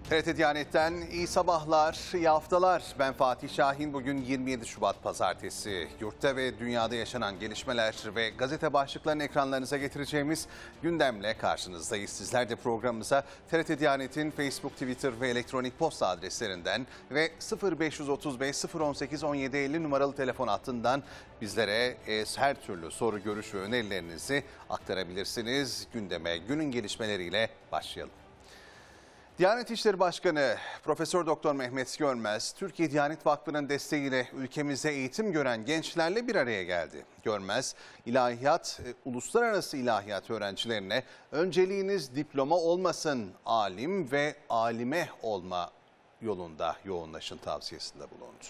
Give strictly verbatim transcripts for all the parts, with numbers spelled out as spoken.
T R T Diyanet'ten iyi sabahlar, iyi haftalar. Ben Fatih Şahin. Bugün yirmi yedi Şubat Pazartesi. Yurtta ve dünyada yaşanan gelişmeler ve gazete başlıklarını ekranlarınıza getireceğimiz gündemle karşınızdayız. Sizler de programımıza T R T Diyanet'in Facebook, Twitter ve elektronik posta adreslerinden ve sıfır beş otuz beş sıfır on sekiz on yedi elli numaralı telefon hattından bizlere her türlü soru, görüş ve önerilerinizi aktarabilirsiniz. Gündeme günün gelişmeleriyle başlayalım. Diyanet İşleri Başkanı Profesör Doktor Mehmet Görmez, Türkiye Diyanet Vakfı'nın desteğiyle ülkemizde eğitim gören gençlerle bir araya geldi. Görmez, ilahiyat, uluslararası ilahiyat öğrencilerine önceliğiniz diploma olmasın, alim ve alime olma yolunda yoğunlaşın tavsiyesinde bulundu.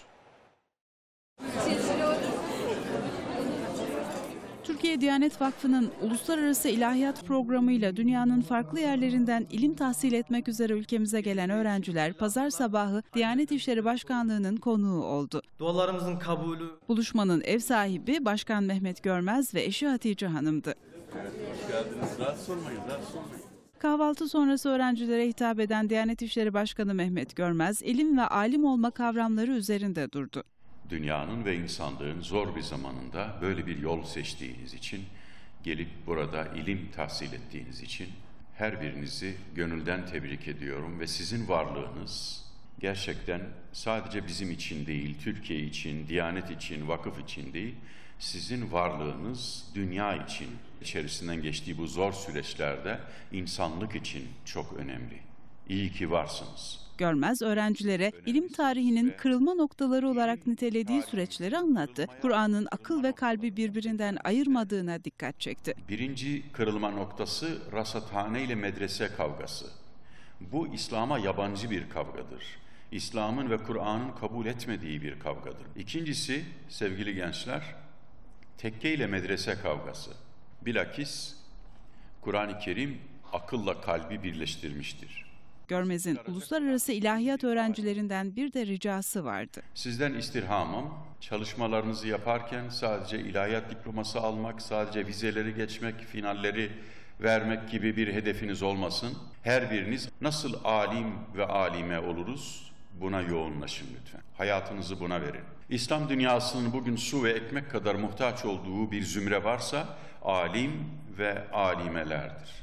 Türkiye Diyanet Vakfı'nın Uluslararası İlahiyat Programı'yla dünyanın farklı yerlerinden ilim tahsil etmek üzere ülkemize gelen öğrenciler pazar sabahı Diyanet İşleri Başkanlığı'nın konuğu oldu. Dualarımızın kabulü. Buluşmanın ev sahibi Başkan Mehmet Görmez ve eşi Hatice Hanım'dı. Evet, hoş geldiniz. Rahatsız olmayın, rahatsız olmayın. Kahvaltı sonrası öğrencilere hitap eden Diyanet İşleri Başkanı Mehmet Görmez, ilim ve alim olma kavramları üzerinde durdu. Dünyanın ve insanlığın zor bir zamanında böyle bir yol seçtiğiniz için, gelip burada ilim tahsil ettiğiniz için her birinizi gönülden tebrik ediyorum ve sizin varlığınız gerçekten sadece bizim için değil, Türkiye için, Diyanet için, vakıf için değil, sizin varlığınız dünya için, içerisinden geçtiği bu zor süreçlerde insanlık için çok önemli. İyi ki varsınız. Görmez, öğrencilere ilim tarihinin kırılma noktaları olarak nitelediği süreçleri anlattı. Kur'an'ın akıl ve kalbi birbirinden ayırmadığına dikkat çekti. Birinci kırılma noktası rasathane ile medrese kavgası. Bu İslam'a yabancı bir kavgadır. İslam'ın ve Kur'an'ın kabul etmediği bir kavgadır. İkincisi sevgili gençler, tekke ile medrese kavgası. Bilakis Kur'an-ı Kerim akılla kalbi birleştirmiştir. Görmez'in uluslararası ilahiyat öğrencilerinden bir de ricası vardı. Sizden istirhamım, çalışmalarınızı yaparken sadece ilahiyat diploması almak, sadece vizeleri geçmek, finalleri vermek gibi bir hedefiniz olmasın. Her biriniz nasıl alim ve alime oluruz, buna yoğunlaşın lütfen. Hayatınızı buna verin. İslam dünyasının bugün su ve ekmek kadar muhtaç olduğu bir zümre varsa alim ve alimelerdir.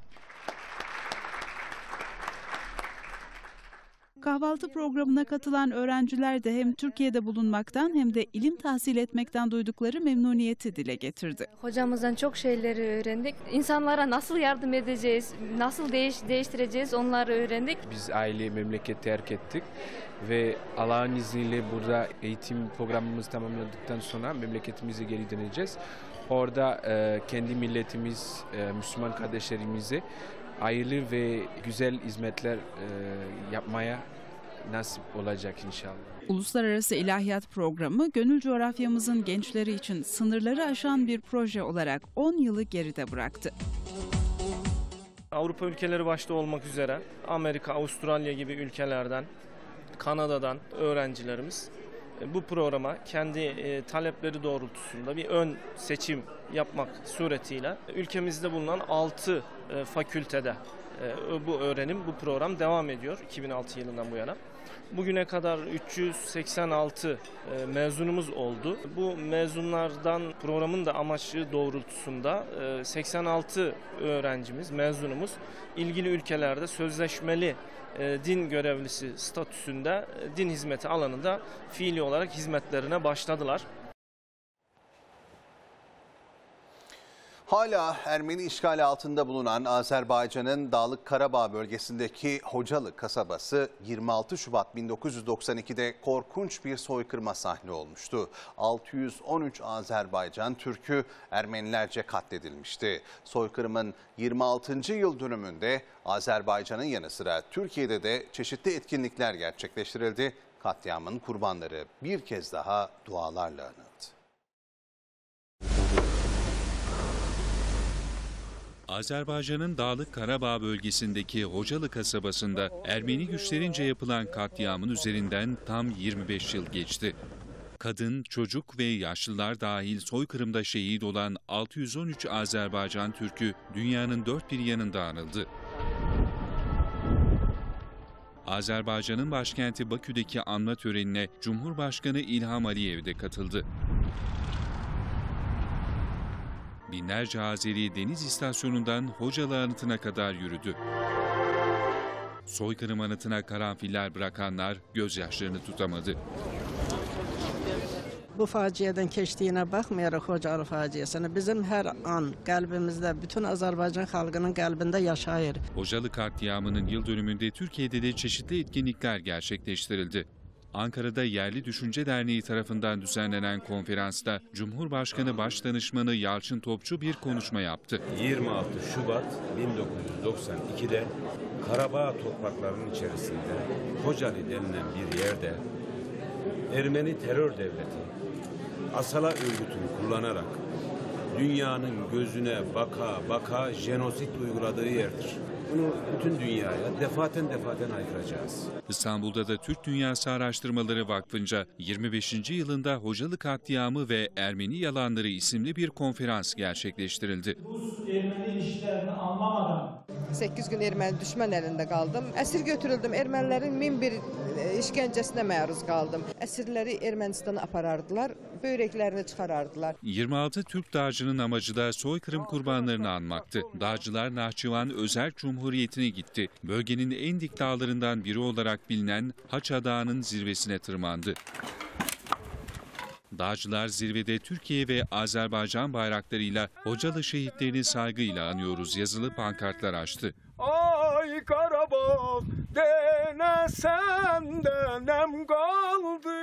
Kahvaltı programına katılan öğrenciler de hem Türkiye'de bulunmaktan hem de ilim tahsil etmekten duydukları memnuniyeti dile getirdi. Hocamızdan çok şeyleri öğrendik. İnsanlara nasıl yardım edeceğiz, nasıl değiş değiştireceğiz onları öğrendik. Biz aile, memleket terk ettik ve Allah'ın izniyle burada eğitim programımızı tamamladıktan sonra memleketimize geri döneceğiz. Orada e, kendi milletimiz, e, Müslüman kardeşlerimize hayırlı ve güzel hizmetler e, yapmaya nasip olacak inşallah. Uluslararası İlahiyat Programı, gönül coğrafyamızın gençleri için sınırları aşan bir proje olarak on yılı geride bıraktı. Avrupa ülkeleri başta olmak üzere Amerika, Avustralya gibi ülkelerden, Kanada'dan öğrencilerimiz bu programa kendi e, talepleri doğrultusunda bir ön seçim yapmak suretiyle ülkemizde bulunan altı e, fakültede e, bu öğrenim, bu program devam ediyor iki bin altı yılından bu yana. Bugüne kadar üç yüz seksen altı e, mezunumuz oldu. Bu mezunlardan programın da amaçlı doğrultusunda e, seksen altı öğrencimiz, mezunumuz ilgili ülkelerde sözleşmeli e, din görevlisi statüsünde e, din hizmeti alanında fiili olarak hizmetlerine başladılar. Hala Ermeni işgali altında bulunan Azerbaycan'ın Dağlık Karabağ bölgesindeki Hocalı kasabası yirmi altı Şubat bin dokuz yüz doksan iki'de korkunç bir soykırıma sahne olmuştu. altı yüz on üç Azerbaycan Türk'ü Ermenilerce katledilmişti. Soykırımın yirmi altıncı yıl dönümünde Azerbaycan'ın yanı sıra Türkiye'de de çeşitli etkinlikler gerçekleştirildi. Katliamın kurbanları bir kez daha dualarla anıldı. Azerbaycan'ın Dağlık Karabağ bölgesindeki Hocalı kasabasında Ermeni güçlerince yapılan katliamın üzerinden tam yirmi beş yıl geçti. Kadın, çocuk ve yaşlılar dahil soykırımda şehit olan altı yüz on üç Azerbaycan Türk'ü dünyanın dört bir yanında anıldı. Azerbaycan'ın başkenti Bakü'deki anma törenine Cumhurbaşkanı İlham Aliyev de katıldı. Binlerce Azeri deniz istasyonundan Hocalı anıtına kadar yürüdü. Soykırım anıtına karanfiller bırakanlar gözyaşlarını tutamadı. Bu faciadan keçdiyinə baxmayaraq Xocalı faciasını bizim her an qəlbimizdə, bütün Azərbaycan xalqının qəlbində yaşayır. Hocalı katliamının yıl dönümünde Türkiye'de de çeşitli etkinlikler gerçekleştirildi. Ankara'da Yerli Düşünce Derneği tarafından düzenlenen konferansta Cumhurbaşkanı Başdanışmanı Yalçın Topçu bir konuşma yaptı. yirmi altı Şubat bin dokuz yüz doksan iki'de Karabağ topraklarının içerisinde Hocalı denilen bir yerde Ermeni terör devleti Asala örgütünü kullanarak dünyanın gözüne baka baka jenosit uyguladığı yerdir. Bunu bütün dünyaya defaten defaten haykıracağız. İstanbul'da da Türk Dünyası Araştırmaları Vakfı'nca yirmi beşinci yılında Hocalı katliamı ve Ermeni yalanları isimli bir konferans gerçekleştirildi. Rus Ermeni işlerini anlamadan sekiz gün Ermeni düşman elinde kaldım. Esir götürüldüm. Ermenilerin min bir işkencesine maruz kaldım. Esirleri Ermenistan'a aparardılar. Böreklerini çıkarardılar. yirmi altı Türk dağcının amacı da soykırım kurbanlarını anmaktı. Dağcılar Nahçıvan Özerk Cumhuriyeti'ne gitti. Bölgenin en dik dağlarından biri olarak bilinen Haça Dağı'nın zirvesine tırmandı. Dağcılar zirvede Türkiye ve Azerbaycan bayraklarıyla Hocalı şehitlerini saygıyla anıyoruz yazılı pankartlar açtı. Ay Karabağ dene senden kaldı.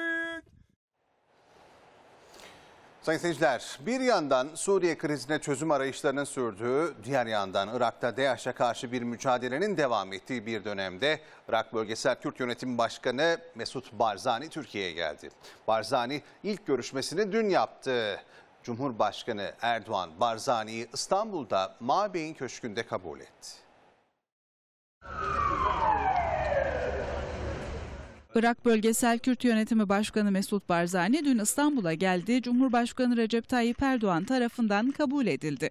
Sayın seyirciler, bir yandan Suriye krizine çözüm arayışlarının sürdüğü, diğer yandan Irak'ta DAEŞ'e karşı bir mücadelenin devam ettiği bir dönemde Irak Bölgesel Kürt Yönetimi Başkanı Mesut Barzani Türkiye'ye geldi. Barzani ilk görüşmesini dün yaptı. Cumhurbaşkanı Erdoğan Barzani'yi İstanbul'da Mabey'in Köşkü'nde kabul etti. Irak Bölgesel Kürt Yönetimi Başkanı Mesut Barzani dün İstanbul'a geldi. Cumhurbaşkanı Recep Tayyip Erdoğan tarafından kabul edildi.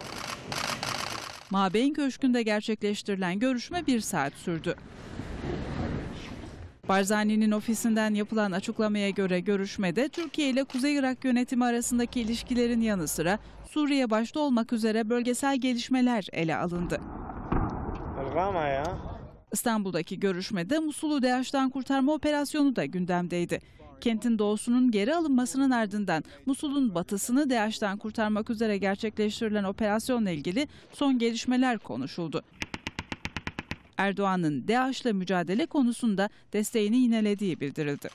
Mabeyn Köşkü'nde gerçekleştirilen görüşme bir saat sürdü. Barzani'nin ofisinden yapılan açıklamaya göre görüşmede Türkiye ile Kuzey Irak yönetimi arasındaki ilişkilerin yanı sıra Suriye başta olmak üzere bölgesel gelişmeler ele alındı. İstanbul'daki görüşmede Musul'u DAEŞ'ten kurtarma operasyonu da gündemdeydi. Kentin doğusunun geri alınmasının ardından Musul'un batısını DAEŞ'ten kurtarmak üzere gerçekleştirilen operasyonla ilgili son gelişmeler konuşuldu. Erdoğan'ın DAEŞ'le mücadele konusunda desteğini yinelediği bildirildi.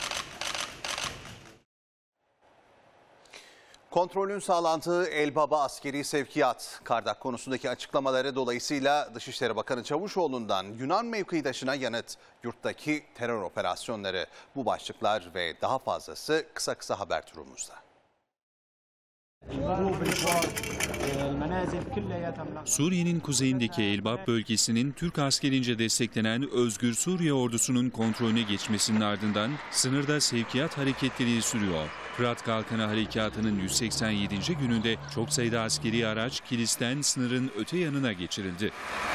Kontrolün sağlandığı Elbaba askeri sevkiyat, Kardak konusundaki açıklamaları dolayısıyla Dışişleri Bakanı Çavuşoğlu'ndan Yunan mevkidaşına yanıt, yurttaki terör operasyonları. Bu başlıklar ve daha fazlası kısa kısa haber turumuzda. Suriye'nin kuzeyindeki Elbap bölgesinin Türk askerince desteklenen Özgür Suriye ordusunun kontrolüne geçmesinin ardından sınırda sevkiyat hareketleri sürüyor. Fırat Kalkanı Harekatı'nın yüz seksen yedinci gününde çok sayıda askeri araç Kilis'ten sınırın öte yanına geçirildi.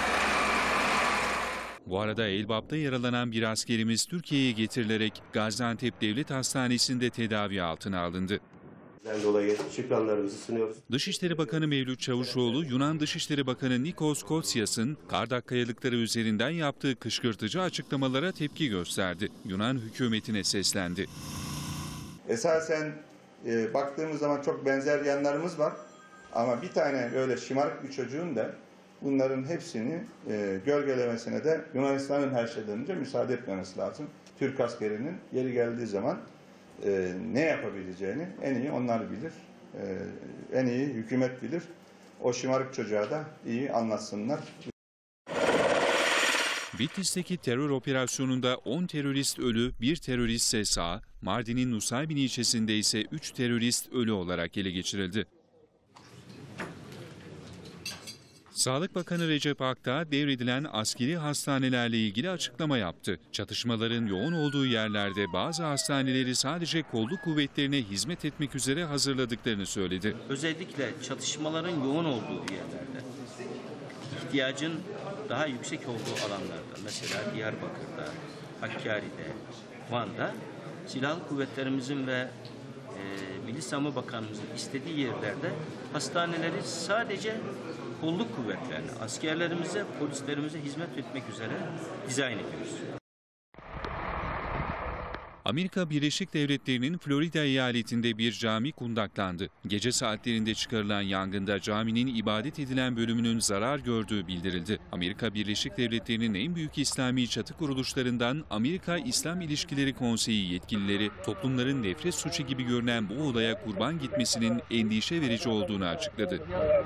Bu arada Elbap'ta yaralanan bir askerimiz Türkiye'ye getirilerek Gaziantep Devlet Hastanesi'nde tedavi altına alındı. Dolayı şükranlarımızı sunuyoruz. Dışişleri Bakanı Mevlüt Çavuşoğlu, Yunan Dışişleri Bakanı Nikos Kotzias'ın Kardak kayalıkları üzerinden yaptığı kışkırtıcı açıklamalara tepki gösterdi. Yunan hükümetine seslendi. Esasen e, baktığımız zaman çok benzer yanlarımız var. Ama bir tane böyle şımarık bir çocuğun da bunların hepsini e, gölgelemesine de Yunanistan'ın her şeyden önce müsaade etmemesi lazım. Türk askerinin yeri geldiği zaman e, ne yapabileceğini en iyi onlar bilir. E, en iyi hükümet bilir. O şımarık çocuğa da iyi anlatsınlar. Bitlis'teki terör operasyonunda on terörist ölü, bir terörist ise sağ, Mardin'in Nusaybin ilçesinde ise üç terörist ölü olarak ele geçirildi. Sağlık Bakanı Recep Akdağ devredilen askeri hastanelerle ilgili açıklama yaptı. Çatışmaların yoğun olduğu yerlerde bazı hastaneleri sadece kolluk kuvvetlerine hizmet etmek üzere hazırladıklarını söyledi. Özellikle çatışmaların yoğun olduğu yerlerde ihtiyacın daha yüksek olduğu alanlarda, mesela Diyarbakır'da, Hakkari'de, Van'da silahlı kuvvetlerimizin ve e, Milli Savunma Bakanımızın istediği yerlerde hastaneleri sadece kolluk kuvvetlerine, askerlerimize, polislerimize hizmet etmek üzere dizayn ediyoruz. Amerika Birleşik Devletleri'nin Florida eyaletinde bir cami kundaklandı. Gece saatlerinde çıkarılan yangında caminin ibadet edilen bölümünün zarar gördüğü bildirildi. Amerika Birleşik Devletleri'nin en büyük İslami çatı kuruluşlarından Amerika İslam İlişkileri Konseyi yetkilileri, toplumların nefret suçu gibi görünen bu olaya kurban gitmesinin endişe verici olduğunu açıkladı.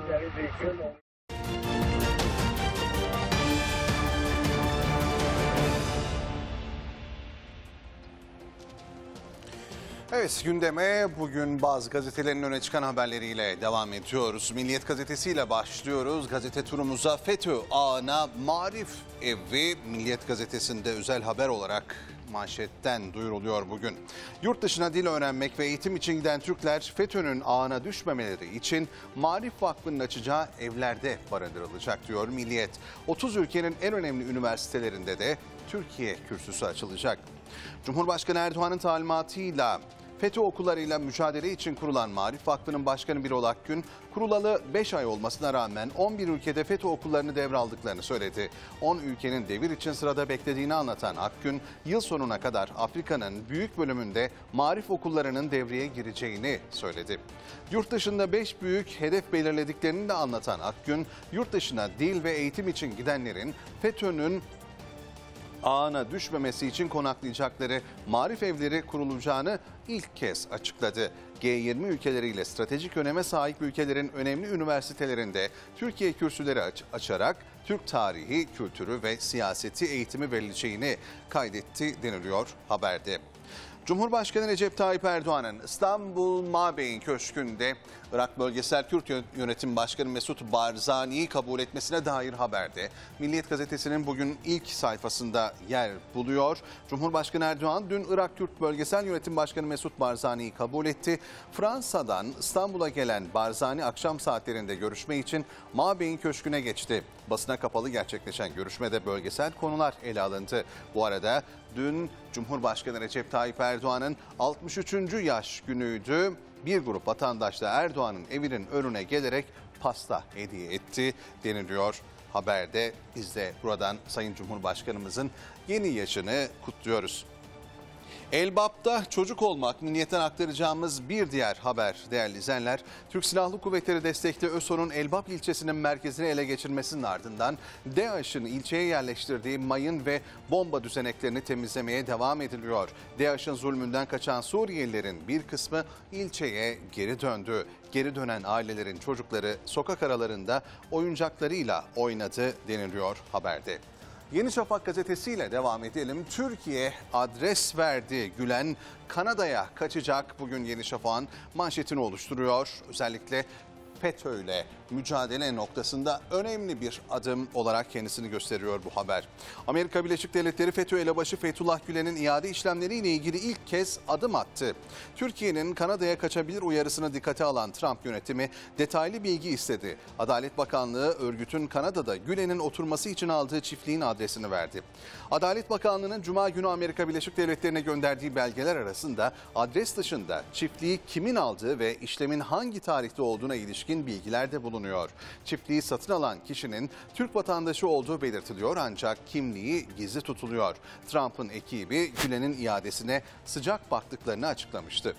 Evet, gündeme bugün bazı gazetelerin öne çıkan haberleriyle devam ediyoruz. Milliyet gazetesiyle başlıyoruz. Gazete turumuza FETÖ ağına Marif Evi Milliyet gazetesinde özel haber olarak manşetten duyuruluyor bugün. Yurt dışına dil öğrenmek ve eğitim için giden Türkler FETÖ'nün ağına düşmemeleri için Marif Vakfı'nın açacağı evlerde barındırılacak diyor Milliyet. otuz ülkenin en önemli üniversitelerinde de Türkiye kürsüsü açılacak. Cumhurbaşkanı Erdoğan'ın talimatıyla FETÖ okullarıyla mücadele için kurulan Marif Vakfı'nın başkanı Birol Akgün, kurulalı beş ay olmasına rağmen on bir ülkede FETÖ okullarını devraldıklarını söyledi. on ülkenin devir için sırada beklediğini anlatan Akgün, yıl sonuna kadar Afrika'nın büyük bölümünde Marif okullarının devreye gireceğini söyledi. Yurt dışında beş büyük hedef belirlediklerini de anlatan Akgün, yurt dışına dil ve eğitim için gidenlerin FETÖ'nün ağına düşmemesi için konaklayacakları Marif evleri kurulacağını ilk kez açıkladı. G yirmi ülkeleriyle stratejik öneme sahip ülkelerin önemli üniversitelerinde Türkiye kürsüleri aç açarak Türk tarihi, kültürü ve siyaseti eğitimi verileceğini kaydetti deniliyor haberde. Cumhurbaşkanı Recep Tayyip Erdoğan'ın İstanbul Mabeyin Köşkü'nde Irak Bölgesel Kürt Yönetim Başkanı Mesut Barzani'yi kabul etmesine dair haberde Milliyet Gazetesi'nin bugün ilk sayfasında yer buluyor. Cumhurbaşkanı Erdoğan dün Irak Kürt Bölgesel Yönetim Başkanı Mesut Barzani'yi kabul etti. Fransa'dan İstanbul'a gelen Barzani akşam saatlerinde görüşme için Mabeyin Köşkü'ne geçti. Basına kapalı gerçekleşen görüşmede bölgesel konular ele alındı. Bu arada dün Cumhurbaşkanı Recep Tayyip Erdoğan'ın altmış üçüncü yaş günüydü. Bir grup vatandaş da Erdoğan'ın evinin önüne gelerek pasta hediye etti deniliyor haberde. Biz de buradan Sayın Cumhurbaşkanımızın yeni yaşını kutluyoruz. Elbap'ta çocuk olmak milliyetten aktaracağımız bir diğer haber değerli izleyenler. Türk Silahlı Kuvvetleri destekli ÖSO'nun Elbap ilçesinin merkezini ele geçirmesinin ardından DAEŞ'in ilçeye yerleştirdiği mayın ve bomba düzeneklerini temizlemeye devam ediliyor. DAEŞ'in zulmünden kaçan Suriyelilerin bir kısmı ilçeye geri döndü. Geri dönen ailelerin çocukları sokak aralarında oyuncaklarıyla oynadı deniliyor haberde. Yeni Şafak gazetesiyle devam edelim. Türkiye adres verdi. Gülen Kanada'ya kaçacak. Bugün Yeni Şafak'ın manşetini oluşturuyor. Özellikle FETÖ ile mücadele noktasında önemli bir adım olarak kendisini gösteriyor bu haber. Amerika Birleşik Devletleri FETÖ elebaşı Fethullah Gülen'in iade işlemleriyle ilgili ilk kez adım attı. Türkiye'nin Kanada'ya kaçabilir uyarısını dikkate alan Trump yönetimi detaylı bilgi istedi. Adalet Bakanlığı örgütün Kanada'da Gülen'in oturması için aldığı çiftliğin adresini verdi. Adalet Bakanlığı'nın Cuma günü Amerika Birleşik Devletleri'ne gönderdiği belgeler arasında adres dışında çiftliği kimin aldığı ve işlemin hangi tarihte olduğuna ilişkin bilgiler de bulunuyor. Çiftliği satın alan kişinin Türk vatandaşı olduğu belirtiliyor ancak kimliği gizli tutuluyor. Trump'ın ekibi Gülen'in iadesine sıcak baktıklarını açıklamıştı.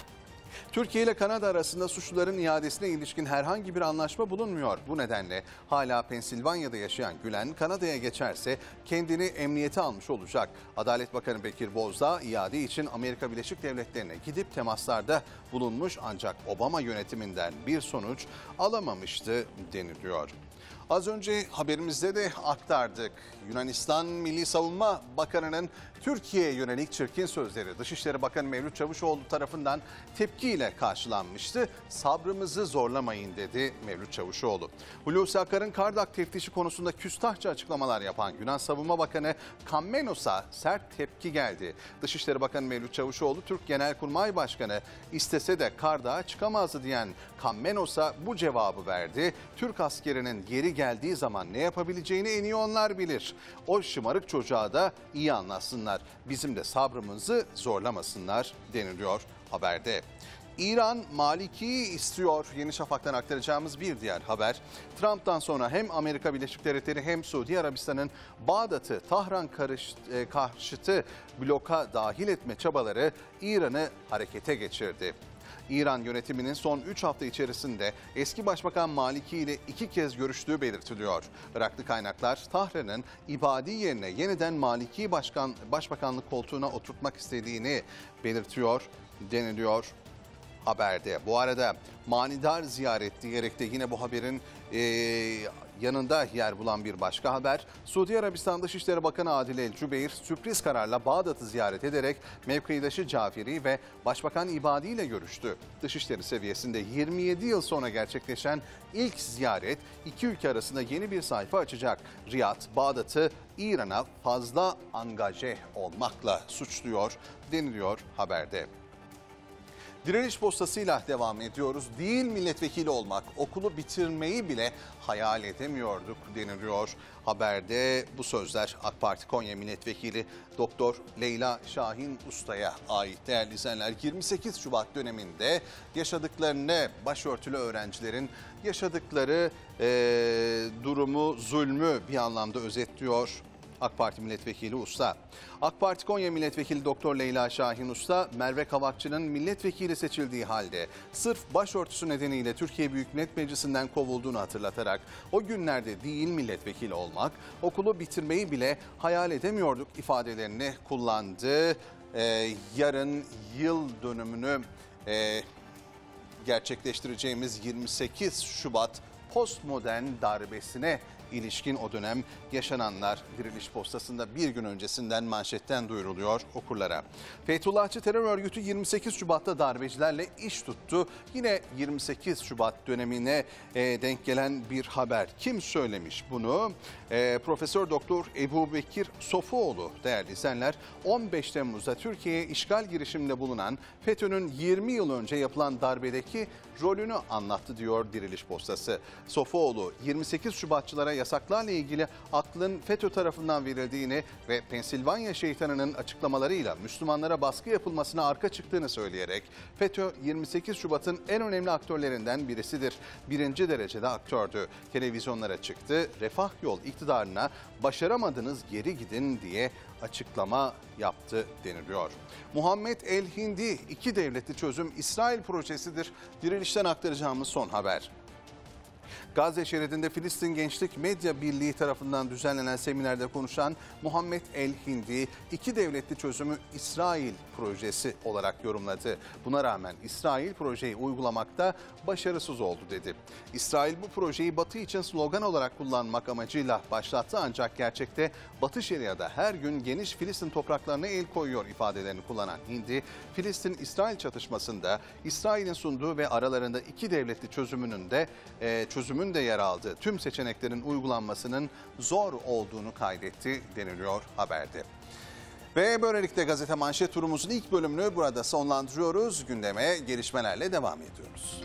Türkiye ile Kanada arasında suçluların iadesine ilişkin herhangi bir anlaşma bulunmuyor. Bu nedenle hala Pensilvanya'da yaşayan Gülen Kanada'ya geçerse kendini emniyete almış olacak. Adalet Bakanı Bekir Bozdağ iade için Amerika Birleşik Devletleri'ne gidip temaslarda bulunmuş ancak Obama yönetiminden bir sonuç alamamıştı deniliyor. Az önce haberimizde de aktardık. Yunanistan Milli Savunma Bakanı'nın Türkiye'ye yönelik çirkin sözleri Dışişleri Bakanı Mevlüt Çavuşoğlu tarafından tepkiyle karşılanmıştı. Sabrımızı zorlamayın dedi Mevlüt Çavuşoğlu. Hulusi Akar'ın Kardak teftişi konusunda küstahça açıklamalar yapan Yunan Savunma Bakanı Kammenos'a sert tepki geldi. Dışişleri Bakanı Mevlüt Çavuşoğlu, Türk Genelkurmay Başkanı istese de Kardak'a çıkamazdı diyen Kammenos'a bu cevabı verdi. Türk askerinin geri geldiği zaman ne yapabileceğini en iyi onlar bilir. O şımarık çocuğa da iyi anlatsınlar. Bizim de sabrımızı zorlamasınlar deniliyor haberde. İran Maliki'yi istiyor. Yeni Şafak'tan aktaracağımız bir diğer haber. Trump'tan sonra hem Amerika Birleşik Devletleri hem Suudi Arabistan'ın Bağdat'ı Tahran karış, e, karşıtı bloka dahil etme çabaları İran'ı harekete geçirdi. İran yönetiminin son üç hafta içerisinde eski Başbakan Maliki ile iki kez görüştüğü belirtiliyor. Iraklı kaynaklar Tahran'ın İbadi yerine yeniden Maliki başkan, başbakanlık koltuğuna oturtmak istediğini belirtiyor deniliyor haberde. Bu arada manidar ziyaret diyerek de yine bu haberin e, yanında yer bulan bir başka haber. Suudi Arabistan Dışişleri Bakanı Adil El Cübeyr sürpriz kararla Bağdat'ı ziyaret ederek mevkidaşı Caferi ve Başbakan İbadi ile görüştü. Dışişleri seviyesinde yirmi yedi yıl sonra gerçekleşen ilk ziyaret iki ülke arasında yeni bir sayfa açacak. Riyad, Bağdat'ı İran'a fazla angaje olmakla suçluyor deniliyor haberde. Direniş postasıyla devam ediyoruz. Değil milletvekili olmak, okulu bitirmeyi bile hayal edemiyorduk deniliyor haberde. Bu sözler AK Parti Konya Milletvekili Doktor Leyla Şahin Usta'ya ait. Değerli izleyenler, yirmi sekiz Şubat döneminde yaşadıklarını, başörtülü öğrencilerin yaşadıkları e, durumu, zulmü bir anlamda özetliyor AK Parti Milletvekili Usta. AK Parti Konya Milletvekili Doktor Leyla Şahin Usta, Merve Kavakçı'nın milletvekili seçildiği halde sırf başörtüsü nedeniyle Türkiye Büyük Millet Meclisi'nden kovulduğunu hatırlatarak o günlerde değil milletvekili olmak, okulu bitirmeyi bile hayal edemiyorduk ifadelerini kullandı. Ee, yarın yıl dönümünü e, gerçekleştireceğimiz yirmi sekiz Şubat postmodern darbesine ilişkin o dönem yaşananlar Direniş Postası'nda bir gün öncesinden manşetten duyuruluyor okurlara. Fethullahçı terör örgütü yirmi sekiz Şubat'ta darbecilerle iş tuttu. Yine yirmi sekiz Şubat dönemine e, denk gelen bir haber. Kim söylemiş bunu? E, Profesör Doktor Ebubekir Sofuoğlu değerli izleyenler, on beş Temmuz'da Türkiye'ye işgal girişiminde bulunan FETÖ'nün yirmi yıl önce yapılan darbedeki rolünü anlattı diyor Diriliş Postası. Sofuoğlu yirmi sekiz Şubatçılara yasaklarla ilgili aklın FETÖ tarafından verildiğini ve Pensilvanya şeytanının açıklamalarıyla Müslümanlara baskı yapılmasına arka çıktığını söyleyerek FETÖ yirmi sekiz Şubat'ın en önemli aktörlerinden birisidir. Birinci derecede aktördü. Televizyonlara çıktı. Refah yol iktidarına başaramadınız geri gidin diye açıklama yaptı deniliyor. Muhammed El Hindi iki devletli çözüm İsrail projesidir. Dirilişten aktaracağımız son haber. Gazze şeridinde Filistin Gençlik Medya Birliği tarafından düzenlenen seminerde konuşan Muhammed El Hindi, iki devletli çözümü İsrail projesi olarak yorumladı. Buna rağmen İsrail projeyi uygulamakta başarısız oldu dedi. İsrail bu projeyi Batı için slogan olarak kullanmak amacıyla başlattı ancak gerçekte Batı Şeria'da her gün geniş Filistin topraklarına el koyuyor ifadelerini kullanan Hindi, Filistin-İsrail çatışmasında İsrail'in sunduğu ve aralarında iki devletli çözümünün de e, çözümün de yer aldığı tüm seçeneklerin uygulanmasının zor olduğunu kaydetti deniliyor haberde. Ve böylelikle gazete manşet turumuzun ilk bölümünü burada sonlandırıyoruz. Gündeme gelişmelerle devam ediyoruz.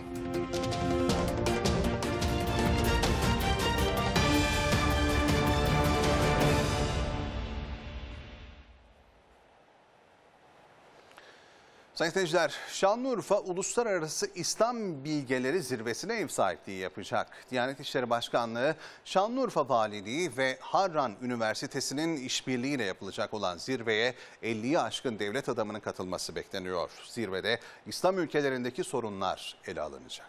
Sayın seyirciler, Şanlıurfa Uluslararası İslam Bilgeleri Zirvesi'ne ev sahipliği yapacak. Diyanet İşleri Başkanlığı, Şanlıurfa Valiliği ve Harran Üniversitesi'nin işbirliğiyle yapılacak olan zirveye elliyi aşkın devlet adamının katılması bekleniyor. Zirvede İslam ülkelerindeki sorunlar ele alınacak.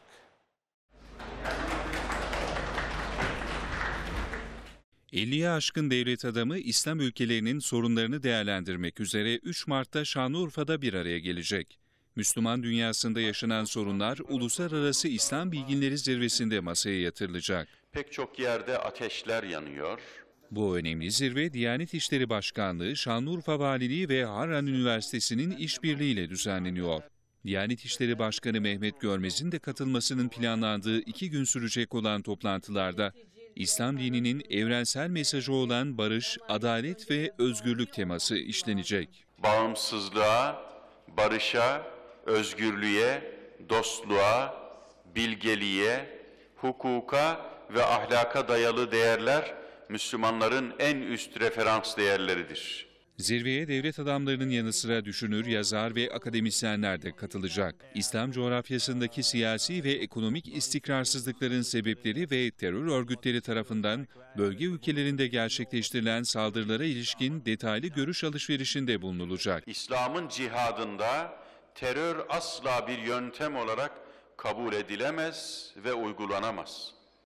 elliye aşkın devlet adamı İslam ülkelerinin sorunlarını değerlendirmek üzere üç Mart'ta Şanlıurfa'da bir araya gelecek. Müslüman dünyasında yaşanan sorunlar Uluslararası İslam Bilginleri Zirvesi'nde masaya yatırılacak. Pek çok yerde ateşler yanıyor. Bu önemli zirve Diyanet İşleri Başkanlığı, Şanlıurfa Valiliği ve Harran Üniversitesi'nin işbirliğiyle düzenleniyor. Diyanet İşleri Başkanı Mehmet Görmez'in de katılmasının planlandığı iki gün sürecek olan toplantılarda İslam dininin evrensel mesajı olan barış, adalet ve özgürlük teması işlenecek. Bağımsızlığa, barışa, özgürlüğe, dostluğa, bilgeliğe, hukuka ve ahlaka dayalı değerler Müslümanların en üst referans değerleridir. Zirveye devlet adamlarının yanı sıra düşünür, yazar ve akademisyenler de katılacak. İslam coğrafyasındaki siyasi ve ekonomik istikrarsızlıkların sebepleri ve terör örgütleri tarafından bölge ülkelerinde gerçekleştirilen saldırılara ilişkin detaylı görüş alışverişinde bulunulacak. İslam'ın cihadında terör asla bir yöntem olarak kabul edilemez ve uygulanamaz.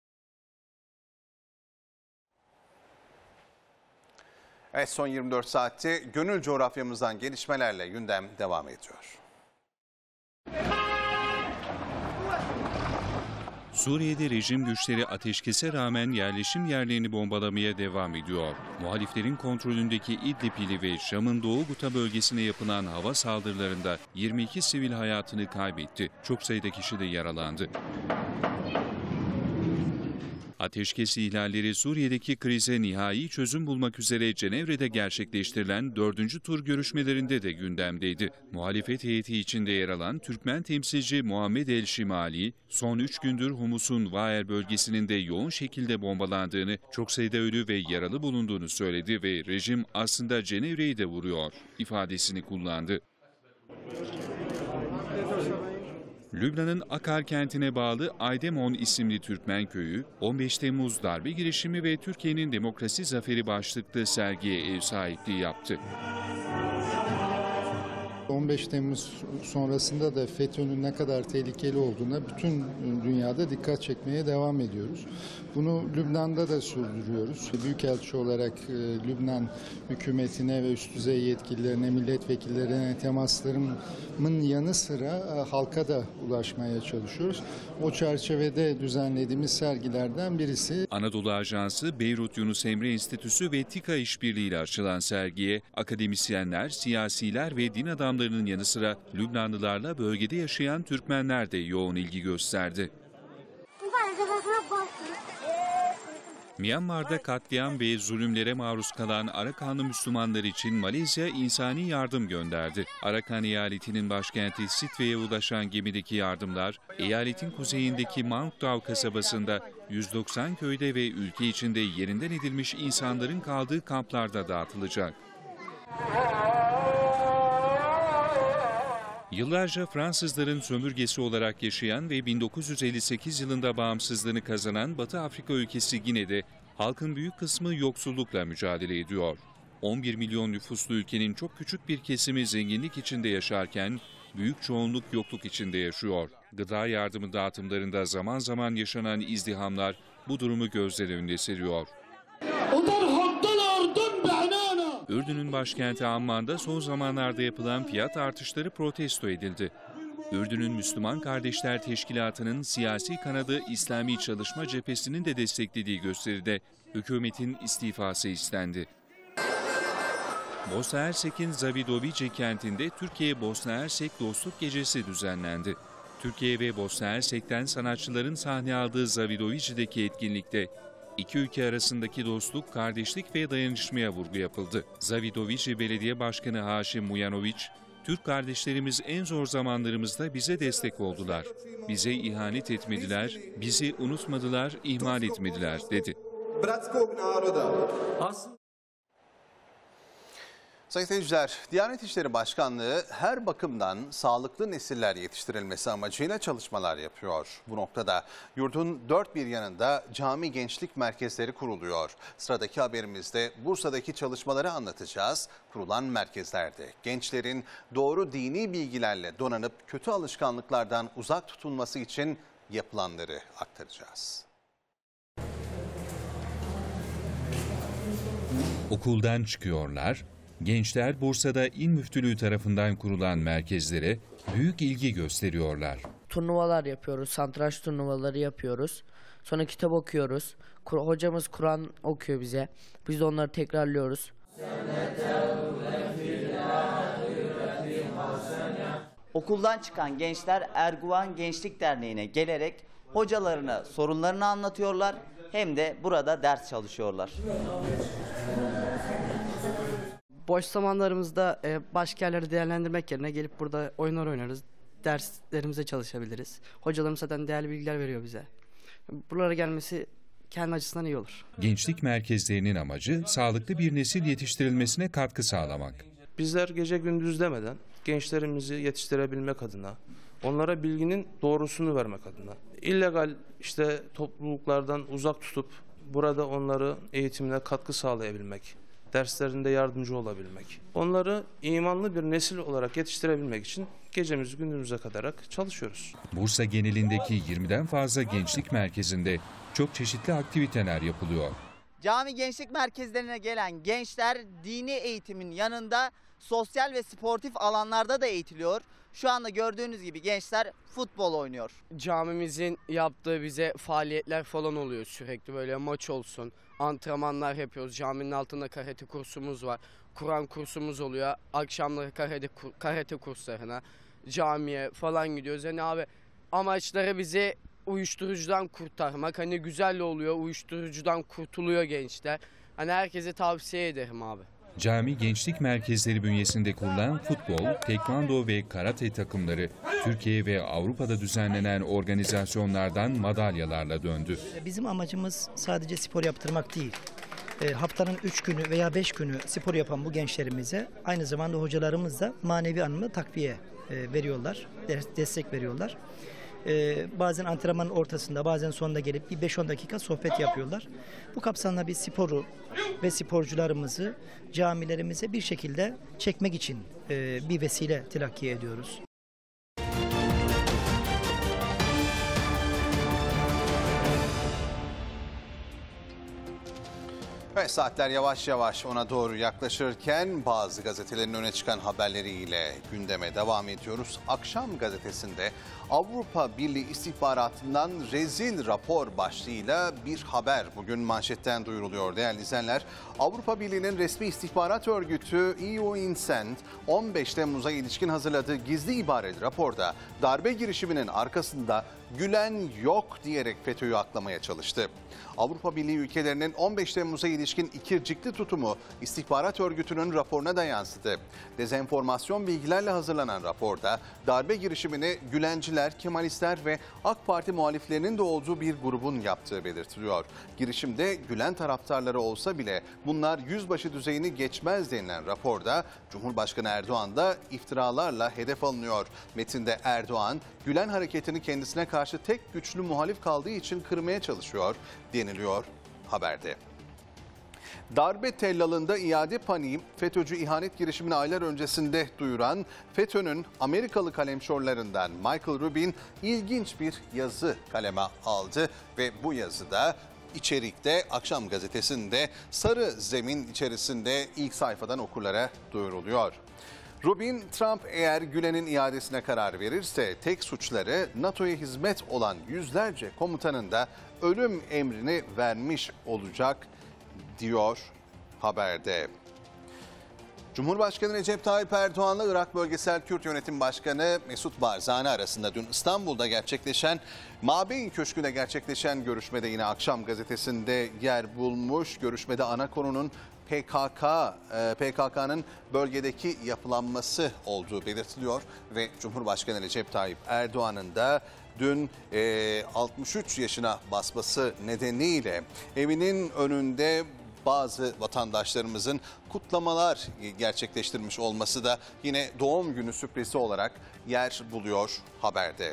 Evet, son yirmi dört saatte gönül coğrafyamızdan gelişmelerle gündem devam ediyor. Suriye'de rejim güçleri ateşkese rağmen yerleşim yerlerini bombalamaya devam ediyor. Muhaliflerin kontrolündeki İdlib ili ve Şam'ın Doğu Guta bölgesine yapılan hava saldırılarında yirmi iki sivil hayatını kaybetti. Çok sayıda kişi de yaralandı. Ateşkes ihlalleri Suriye'deki krize nihai çözüm bulmak üzere Cenevre'de gerçekleştirilen dördüncü tur görüşmelerinde de gündemdeydi. Muhalefet heyeti içinde yer alan Türkmen temsilci Muhammed El Şimali, son üç gündür Humus'un Vaer bölgesinin de yoğun şekilde bombalandığını, çok sayıda ölü ve yaralı bulunduğunu söyledi ve rejim aslında Cenevre'yi de vuruyor ifadesini kullandı. Lübnan'ın Akar kentine bağlı Aydemon isimli Türkmen köyü, on beş Temmuz darbe girişimi ve Türkiye'nin demokrasi zaferi başlıklı sergiye ev sahipliği yaptı. on beş Temmuz sonrasında da FETÖ'nün ne kadar tehlikeli olduğuna bütün dünyada dikkat çekmeye devam ediyoruz. Bunu Lübnan'da da sürdürüyoruz. Büyükelçi olarak Lübnan hükümetine ve üst düzey yetkililerine, milletvekillerine temaslarımın yanı sıra halka da ulaşmaya çalışıyoruz. O çerçevede düzenlediğimiz sergilerden birisi. Anadolu Ajansı, Beyrut Yunus Emre Enstitüsü ve TİKA işbirliğiyle açılan sergiye akademisyenler, siyasiler ve din adamlarının yanı sıra Lübnanlılarla bölgede yaşayan Türkmenler de yoğun ilgi gösterdi. Myanmar'da katliam ve zulümlere maruz kalan Arakanlı Müslümanlar için Malezya insani yardım gönderdi. Arakan eyaletinin başkenti Sitwe'ye ulaşan gemideki yardımlar, eyaletin kuzeyindeki Mount Dao kasabasında yüz doksan köyde ve ülke içinde yerinden edilmiş insanların kaldığı kamplarda dağıtılacak. Yıllarca Fransızların sömürgesi olarak yaşayan ve bin dokuz yüz elli sekiz yılında bağımsızlığını kazanan Batı Afrika ülkesi Gine'de halkın büyük kısmı yoksullukla mücadele ediyor. on bir milyon nüfuslu ülkenin çok küçük bir kesimi zenginlik içinde yaşarken büyük çoğunluk yokluk içinde yaşıyor. Gıda yardımı dağıtımlarında zaman zaman yaşanan izdihamlar bu durumu gözler önüne seriyor. Ürdün'ün başkenti Amman'da son zamanlarda yapılan fiyat artışları protesto edildi. Ürdün'ün Müslüman Kardeşler Teşkilatı'nın siyasi kanadı İslami Çalışma Cephesi'nin de desteklediği gösteride hükümetin istifası istendi. Bosna Hersek'in Zavidovice kentinde Türkiye-Bosna Hersek Dostluk Gecesi düzenlendi. Türkiye ve Bosna Hersek'ten sanatçıların sahne aldığı Zavidovice'deki etkinlikte İki ülke arasındaki dostluk, kardeşlik ve dayanışmaya vurgu yapıldı. Zavidovice Belediye Başkanı Haşim Mujanović, Türk kardeşlerimiz en zor zamanlarımızda bize destek oldular. Bize ihanet etmediler, bizi unutmadılar, ihmal etmediler, dedi. Sayın seyirciler, Diyanet İşleri Başkanlığı her bakımdan sağlıklı nesiller yetiştirilmesi amacıyla çalışmalar yapıyor. Bu noktada yurdun dört bir yanında cami gençlik merkezleri kuruluyor. Sıradaki haberimizde Bursa'daki çalışmaları anlatacağız. Kurulan merkezlerde gençlerin doğru dini bilgilerle donanıp kötü alışkanlıklardan uzak tutulması için yapılanları aktaracağız. Okuldan çıkıyorlar. Gençler Bursa'da İl Müftülüğü tarafından kurulan merkezlere büyük ilgi gösteriyorlar. Turnuvalar yapıyoruz, satranç turnuvaları yapıyoruz. Sonra kitap okuyoruz. Hocamız Kur'an okuyor bize. Biz de onları tekrarlıyoruz. Okuldan çıkan gençler Erguvan Gençlik Derneği'ne gelerek hocalarına sorunlarını anlatıyorlar. Hem de burada ders çalışıyorlar. Boş zamanlarımızda başka yerleri değerlendirmek yerine gelip burada oyunlar oynarız. Derslerimize çalışabiliriz. Hocalarımız zaten değerli bilgiler veriyor bize. Buralara gelmesi kendi açısından iyi olur. Gençlik merkezlerinin amacı sağlıklı bir nesil yetiştirilmesine katkı sağlamak. Bizler gece gündüz demeden gençlerimizi yetiştirebilmek adına, onlara bilginin doğrusunu vermek adına, illegal işte topluluklardan uzak tutup burada onları eğitimine katkı sağlayabilmek, derslerinde yardımcı olabilmek, onları imanlı bir nesil olarak yetiştirebilmek için gecemiz gündüzümüze kadar çalışıyoruz. Bursa genelindeki yirmiden fazla gençlik merkezinde çok çeşitli aktiviteler yapılıyor. Cami gençlik merkezlerine gelen gençler dini eğitimin yanında sosyal ve sportif alanlarda da eğitiliyor. Şu anda gördüğünüz gibi gençler futbol oynuyor. Camimizin yaptığı bize faaliyetler falan oluyor sürekli, böyle maç olsun, antrenmanlar yapıyoruz. Caminin altında karate kursumuz var. Kur'an kursumuz oluyor. Akşamları karate, karate kurslarına, camiye falan gidiyoruz. Yani abi amaçları bizi uyuşturucudan kurtarmak. Hani güzel oluyor, uyuşturucudan kurtuluyor gençler. Hani herkese tavsiye ederim abi. Cami gençlik merkezleri bünyesinde kurulan futbol, tekvando ve karate takımları Türkiye ve Avrupa'da düzenlenen organizasyonlardan madalyalarla döndü. Bizim amacımız sadece spor yaptırmak değil. E, haftanın üç günü veya beş günü spor yapan bu gençlerimize aynı zamanda hocalarımız da manevi anlamda takviye e, veriyorlar, destek veriyorlar. Ee, bazen antrenmanın ortasında, bazen sonunda gelip bir beş on dakika sohbet yapıyorlar. Bu kapsamda bir sporu ve sporcularımızı camilerimize bir şekilde çekmek için e, bir vesile telakki ediyoruz. Ve saatler yavaş yavaş ona doğru yaklaşırken bazı gazetelerin öne çıkan haberleriyle gündeme devam ediyoruz. Akşam gazetesinde Avrupa Birliği istihbaratından rezil rapor başlığıyla bir haber bugün manşetten duyuruluyor değerli izleyenler. Avrupa Birliği'nin resmi istihbarat örgütü E U-INSEND on beş Temmuz'a ilişkin hazırladığı gizli ibareli raporda darbe girişiminin arkasında Gülen yok diyerek FETÖ'yü aklamaya çalıştı. Avrupa Birliği ülkelerinin on beş Temmuz'a ilişkin ikircikli tutumu istihbarat örgütünün raporuna da yansıdı. Dezenformasyon bilgilerle hazırlanan raporda darbe girişimini Gülenciler, Kemalistler ve AK Parti muhaliflerinin de olduğu bir grubun yaptığı belirtiliyor. Girişimde Gülen taraftarları olsa bile bunlar yüzbaşı düzeyini geçmez denilen raporda Cumhurbaşkanı Erdoğan da iftiralarla hedef alınıyor. Metinde Erdoğan, Gülen hareketini kendisine karşı tek güçlü muhalif kaldığı için kırmaya çalışıyor deniliyor haberde. Darbe tellalında iade paniği FETÖ'cü ihanet girişimini aylar öncesinde duyuran FETÖ'nün Amerikalı kalemşorlarından Michael Rubin ilginç bir yazı kaleme aldı ve bu yazıda içerikte Akşam gazetesinde sarı zemin içerisinde ilk sayfadan okurlara duyuruluyor. Rubin, Trump eğer Gülen'in iadesine karar verirse tek suçları NATO'ya hizmet olan yüzlerce komutanın da ölüm emrini vermiş olacak diyor haberde. Cumhurbaşkanı Recep Tayyip Erdoğan'la Irak Bölgesel Kürt Yönetim Başkanı Mesut Barzani arasında dün İstanbul'da gerçekleşen Mabeyn Köşkü'nde gerçekleşen görüşmede yine Akşam gazetesinde yer bulmuş. Görüşmede ana konunun P K K, P K K'nın bölgedeki yapılanması olduğu belirtiliyor ve Cumhurbaşkanı Recep Tayyip Erdoğan'ın da dün e, altmış üç yaşına basması nedeniyle evinin önünde bazı vatandaşlarımızın kutlamalar gerçekleştirmiş olması da yine doğum günü sürprizi olarak yer buluyor haberde.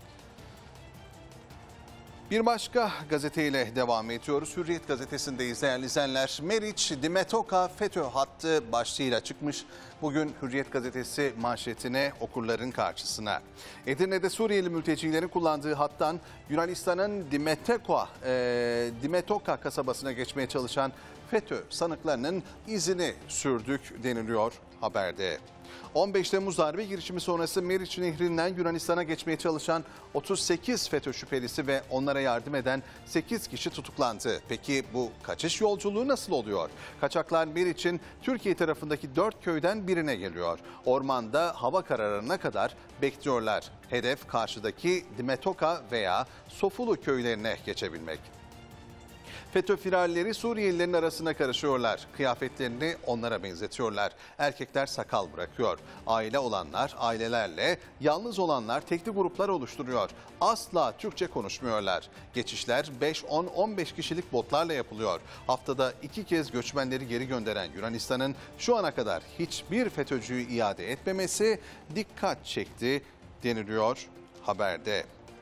Bir başka gazeteyle devam ediyoruz. Hürriyet gazetesindeyiz değerli izleyenler. Meriç, Dimetoka FETÖ hattı başlığıyla çıkmış. Bugün Hürriyet gazetesi manşetine okurların karşısına. Edirne'de Suriyeli mültecilerin kullandığı hattan Yunanistan'ın Dimetoka, e, Dimetoka kasabasına geçmeye çalışan FETÖ sanıklarının izini sürdük deniliyor haberde. on beş Temmuz darbe girişimi sonrası Meriç Nehri'nden Yunanistan'a geçmeye çalışan otuz sekiz FETÖ şüphelisi ve onlara yardım eden sekiz kişi tutuklandı. Peki bu kaçış yolculuğu nasıl oluyor? Kaçaklar Meriç'in Türkiye tarafındaki dört köyden birine geliyor. Ormanda hava kararına kadar bekliyorlar. Hedef karşıdaki Dimetoka veya Sofulu köylerine geçebilmek. FETÖ firarileri Suriyelilerin arasına karışıyorlar. Kıyafetlerini onlara benzetiyorlar. Erkekler sakal bırakıyor. Aile olanlar ailelerle, yalnız olanlar tekli gruplar oluşturuyor. Asla Türkçe konuşmuyorlar. Geçişler beş, on, on beş kişilik botlarla yapılıyor. Haftada iki kez göçmenleri geri gönderen Yunanistan'ın şu ana kadar hiçbir FETÖ'cüyü iade etmemesi dikkat çekti deniliyor haberde.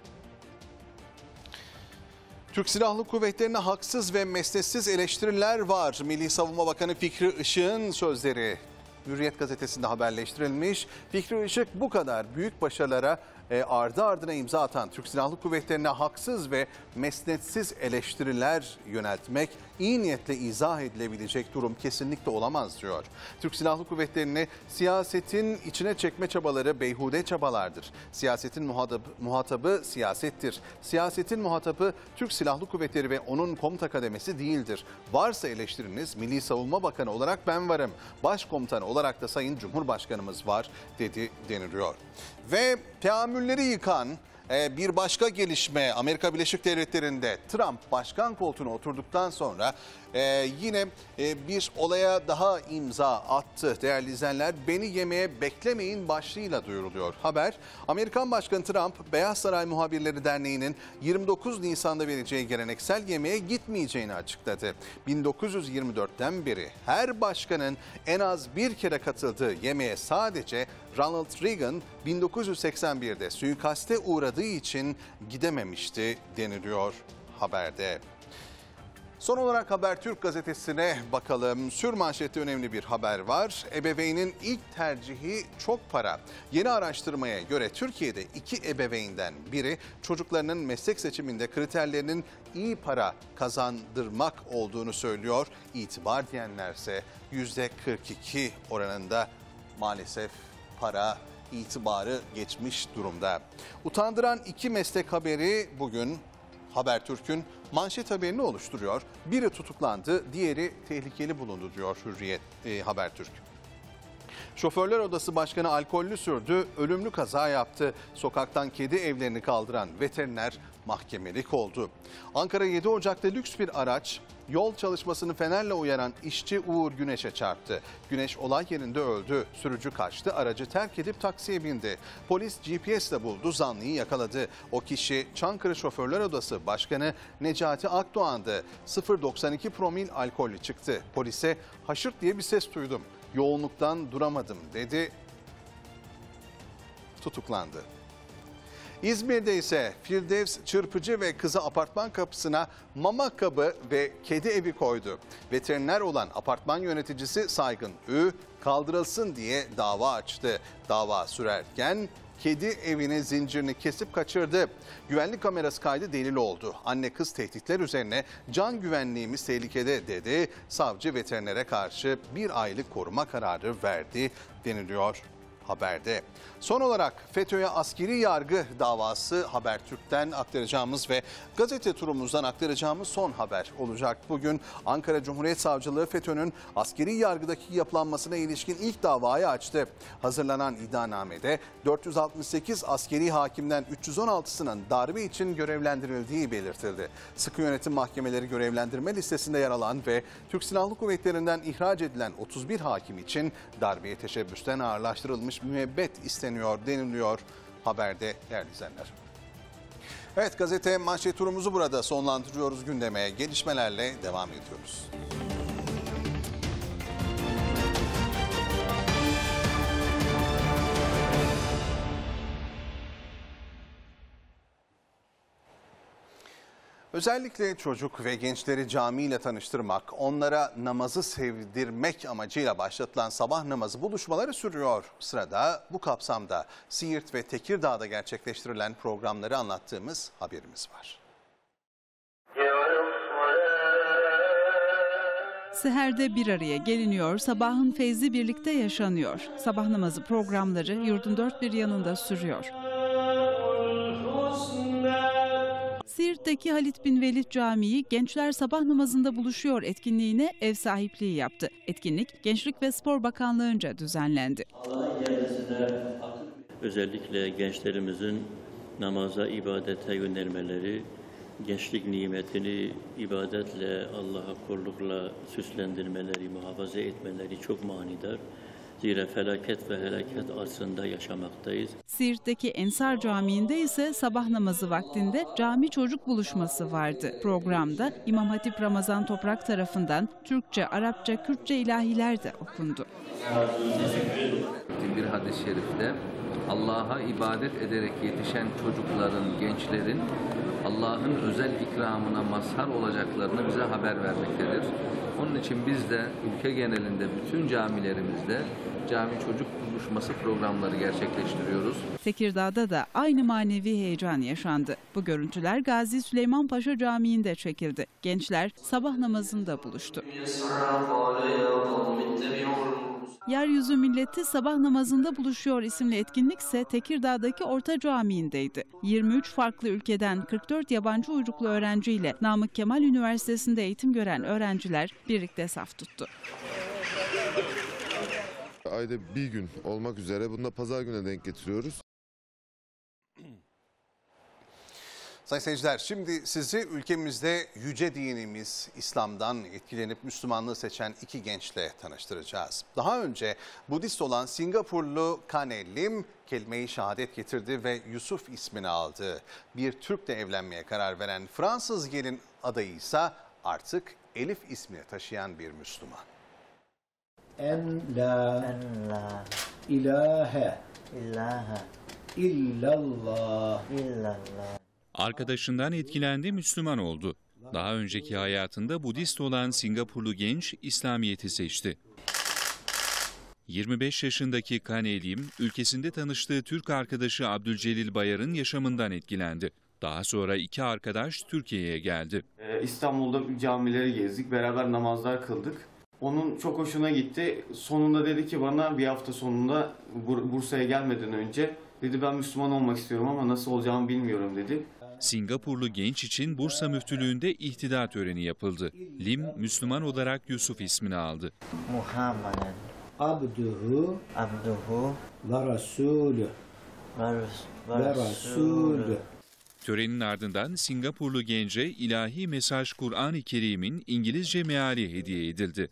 Türk Silahlı Kuvvetleri'ne haksız ve mesnetsiz eleştiriler var. Milli Savunma Bakanı Fikri Işık'ın sözleri Hürriyet gazetesinde haberleştirilmiş. Fikri Işık bu kadar büyük başarılara e, ardı ardına imza atan Türk Silahlı Kuvvetleri'ne haksız ve mesnetsiz eleştiriler yöneltmek iyi niyetle izah edilebilecek durum kesinlikle olamaz diyor. Türk Silahlı Kuvvetleri'ni siyasetin içine çekme çabaları beyhude çabalardır. Siyasetin muhatabı, muhatabı siyasettir. Siyasetin muhatabı Türk Silahlı Kuvvetleri ve onun komuta kademesi değildir. Varsa eleştiriniz Milli Savunma Bakanı olarak ben varım. Başkomutan olarak da Sayın Cumhurbaşkanımız var dedi deniliyor. Ve teamülleri yıkan bir başka gelişme Amerika Birleşik Devletleri'nde Trump başkan koltuğuna oturduktan sonra yine bir olaya daha imza attı. Değerli izleyenler, beni yemeğe beklemeyin başlığıyla duyuruluyor haber. Amerikan Başkanı Trump, Beyaz Saray Muhabirleri Derneği'nin yirmi dokuz Nisan'da vereceği geleneksel yemeğe gitmeyeceğini açıkladı. bin dokuz yüz yirmi dörtten beri her başkanın en az bir kere katıldığı yemeğe sadece Ronald Reagan bin dokuz yüz seksen birde suikaste uğradığı için gidememişti deniliyor haberde. Son olarak Habertürk gazetesine bakalım. Sürmanşette önemli bir haber var. Ebeveynin ilk tercihi çok para. Yeni araştırmaya göre Türkiye'de iki ebeveynden biri çocuklarının meslek seçiminde kriterlerinin iyi para kazandırmak olduğunu söylüyor. İtibar diyenlerse yüzde kırk iki oranında maalesef para itibarı geçmiş durumda. Utandıran iki meslek haberi bugün Habertürk'ün manşet haberini oluşturuyor. Biri tutuklandı, diğeri tehlikeli bulundu diyor Hürriyet e, Habertürk. Şoförler Odası Başkanı alkollü sürdü, ölümlü kaza yaptı. Sokaktan kedi evlerini kaldıran veteriner mahkemelik oldu. Ankara yedi Ocak'ta lüks bir araç yol çalışmasını fenerle uyaran işçi Uğur Güneş'e çarptı. Güneş olay yerinde öldü. Sürücü kaçtı, aracı terk edip taksiye bindi. Polis G P S'le buldu, zanlıyı yakaladı. O kişi Çankırı Şoförler Odası Başkanı Necati Akdoğan'dı. sıfır virgül doksan iki promil alkollü çıktı. Polise haşırt diye bir ses duydum. Yoğunluktan duramadım dedi. Tutuklandı. İzmir'de ise Firdevs Çırpıcı ve kızı apartman kapısına mama kabı ve kedi evi koydu. Veteriner olan apartman yöneticisi Saygın Ü kaldırılsın diye dava açtı. Dava sürerken kedi evinin zincirini kesip kaçırdı. Güvenlik kamerası kaydı delil oldu. Anne kız tehditler üzerine can güvenliğimiz tehlikede dedi. Savcı veterinere karşı bir aylık koruma kararı verdi deniliyor haberde. Son olarak FETÖ'ye askeri yargı davası Habertürk'ten aktaracağımız ve gazete turumuzdan aktaracağımız son haber olacak. Bugün Ankara Cumhuriyet Savcılığı FETÖ'nün askeri yargıdaki yapılanmasına ilişkin ilk davayı açtı. Hazırlanan iddianamede dört yüz altmış sekiz askeri hakimden üç yüz on altısının darbe için görevlendirildiği belirtildi. Sıkı yönetim mahkemeleri görevlendirme listesinde yer alan ve Türk Silahlı Kuvvetleri'nden ihraç edilen otuz bir hakim için darbeye teşebbüsten ağırlaştırılmış müebbet isteniyor deniliyor haberde değerli izleyenler. Evet, gazete manşet turumuzu burada sonlandırıyoruz. Gündeme gelişmelerle devam ediyoruz. Özellikle çocuk ve gençleri camiyle tanıştırmak, onlara namazı sevdirmek amacıyla başlatılan sabah namazı buluşmaları sürüyor. Sırada bu kapsamda Siirt ve Tekirdağ'da gerçekleştirilen programları anlattığımız haberimiz var. Seherde bir araya geliniyor, sabahın feyzi birlikte yaşanıyor. Sabah namazı programları yurdun dört bir yanında sürüyor. Siirt'teki Halit bin Velid Camii Gençler Sabah Namazı'nda buluşuyor etkinliğine ev sahipliği yaptı. Etkinlik Gençlik ve Spor Bakanlığı'nca düzenlendi. Özellikle gençlerimizin namaza, ibadete yönelmeleri gençlik nimetini ibadetle, Allah'a kullukla süslendirmeleri, muhafaza etmeleri çok manidar. Zira felaket ve helaket asrında yaşamaktayız. Siirt'teki Ensar Camii'nde ise sabah namazı vaktinde cami çocuk buluşması vardı. Programda İmam Hatip Ramazan Toprak tarafından Türkçe, Arapça, Kürtçe ilahiler de okundu. Bir hadis-i şerifte Allah'a ibadet ederek yetişen çocukların, gençlerin Allah'ın özel ikramına mazhar olacaklarını bize haber vermektedir. Onun için biz de ülke genelinde bütün camilerimizde cami çocuk buluşması programları gerçekleştiriyoruz. Tekirdağ'da da aynı manevi heyecan yaşandı. Bu görüntüler Gazi Süleyman Paşa Camii'nde çekildi. Gençler sabah namazında buluştu. Yeryüzü Milleti Sabah Namazında Buluşuyor isimli etkinlik ise Tekirdağ'daki Orta Camii'ndeydi. yirmi üç farklı ülkeden kırk dört yabancı uyruklu öğrenciyle Namık Kemal Üniversitesi'nde eğitim gören öğrenciler birlikte saf tuttu. Ayda bir gün olmak üzere bunu da pazar gününe denk getiriyoruz. Sayın seyirciler, şimdi sizi ülkemizde yüce dinimiz İslam'dan etkilenip Müslümanlığı seçen iki gençle tanıştıracağız. Daha önce Budist olan Singapurlu Kane Lim kelime-i şehadet getirdi ve Yusuf ismini aldı. Bir Türk'le evlenmeye karar veren Fransız gelin adayı ise artık Elif ismini taşıyan bir Müslüman. En la ilahe illallah illallah. Arkadaşından etkilendi, Müslüman oldu. Daha önceki hayatında Budist olan Singapurlu genç İslamiyet'i seçti. yirmi beş yaşındaki Kane Lim, ülkesinde tanıştığı Türk arkadaşı Abdülcelil Bayar'ın yaşamından etkilendi. Daha sonra iki arkadaş Türkiye'ye geldi. Ee, İstanbul'da camileri gezdik, beraber namazlar kıldık. Onun çok hoşuna gitti. Sonunda dedi ki bana bir hafta sonunda Bursa'ya gelmeden önce dedi ben Müslüman olmak istiyorum ama nasıl olacağımı bilmiyorum dedi. Singapurlu genç için Bursa müftülüğünde ihtida töreni yapıldı. Lim, Müslüman olarak Yusuf ismini aldı. Muhammeden abduhu abduhu ve rasulü ve rasulü. Törenin ardından Singapurlu gence ilahi mesaj Kur'an-ı Kerim'in İngilizce meali hediye edildi.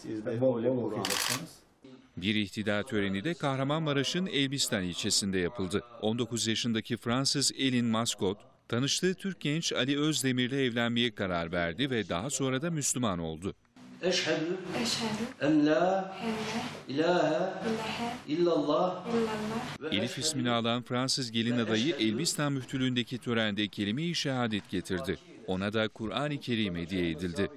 Bir ihtida töreni de Kahramanmaraş'ın Elbistan ilçesinde yapıldı. on dokuz yaşındaki Fransız Elin Mascot, tanıştığı Türk genç Ali Özdemir'le evlenmeye karar verdi ve daha sonra da Müslüman oldu. Eşhedü en la ilahe illallah. Elif ismini alan Fransız gelin adayı Elbistan müftülüğündeki törende kelime-i şehadet getirdi. Ona da Kur'an-ı Kerim hediye edildi.